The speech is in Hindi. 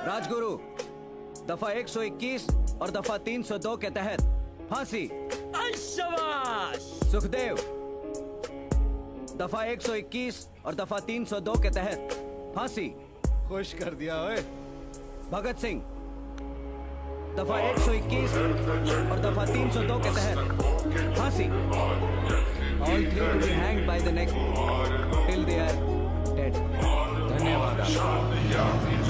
राजगुरु, दफा 121 और दफा 302 के तहत फांसी। शाबाश। सुखदेव, दफा 121 और दफा 302 के तहत फांसी। खुश कर दिया ओए। भगत सिंह, दफा 121 और दफा 302 के तहत फांसी। All three to be hanged by the neck till they are dead. धन्यवाद।